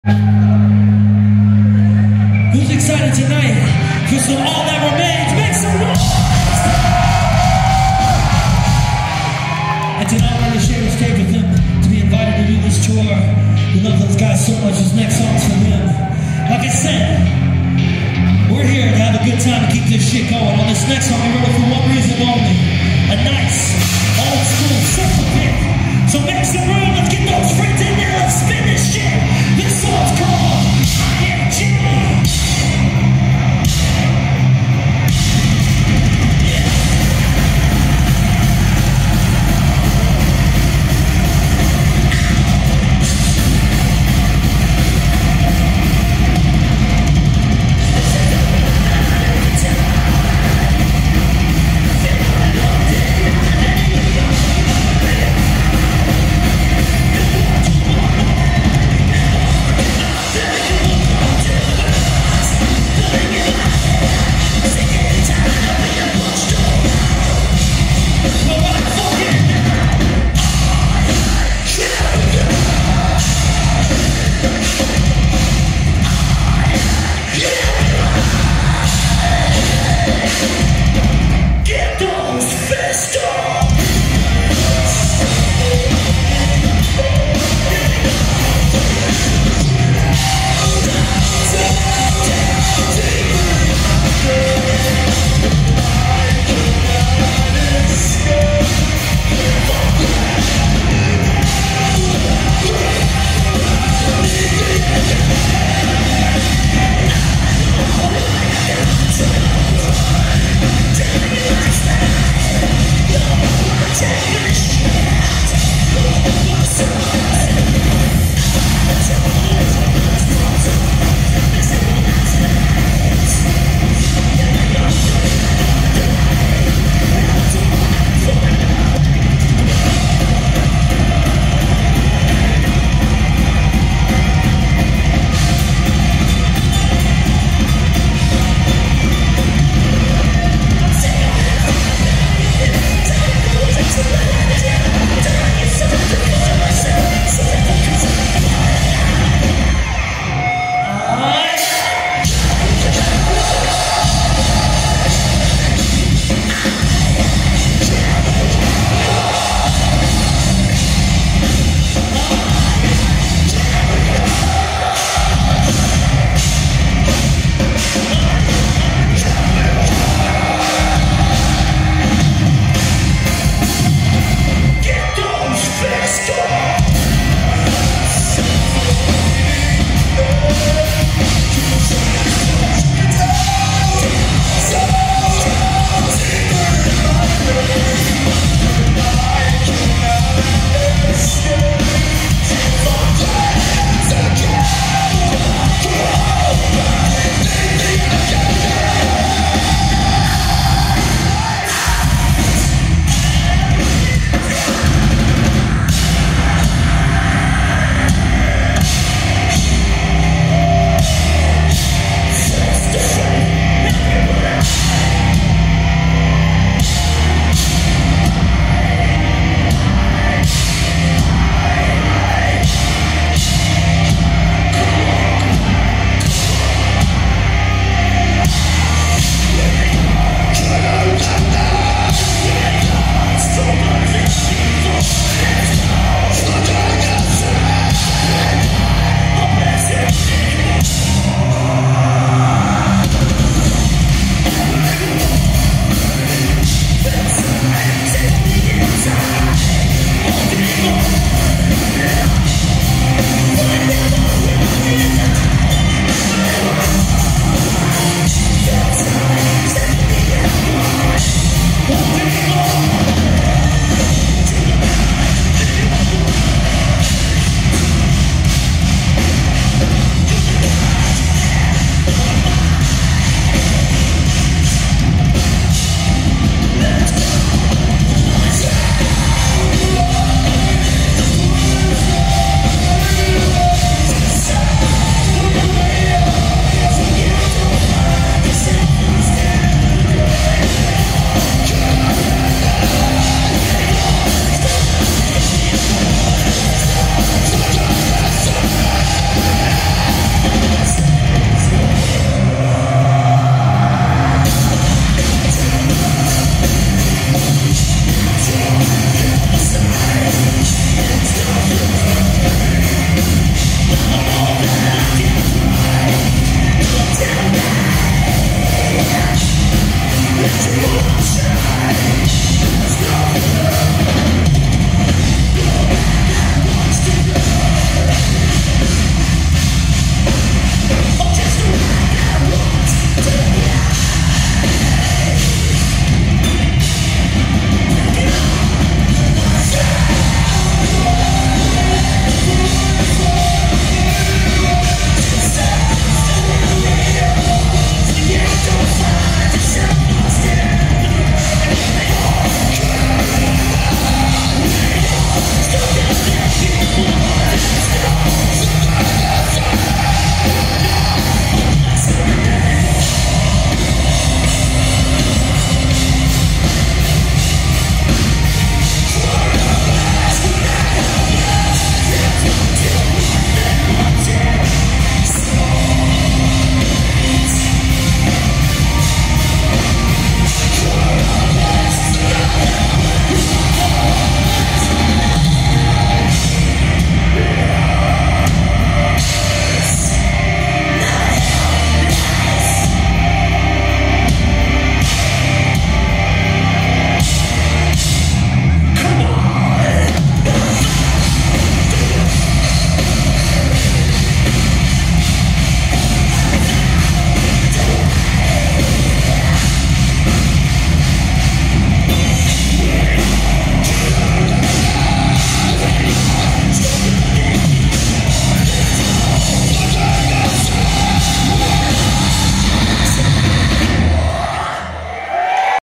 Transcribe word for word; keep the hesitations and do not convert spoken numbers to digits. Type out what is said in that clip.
Who's excited tonight for some All That Remains? Make some noise! It's an honor to share the stage with him, to be invited to do this tour. We love those guys so much. This next song's for him. Like I said, we're here to have a good time and keep this shit going. On this next song, we wrote it for one reason only. A nice, old school circle pit. So make some room, let's get those friends in there, let's spin this shit.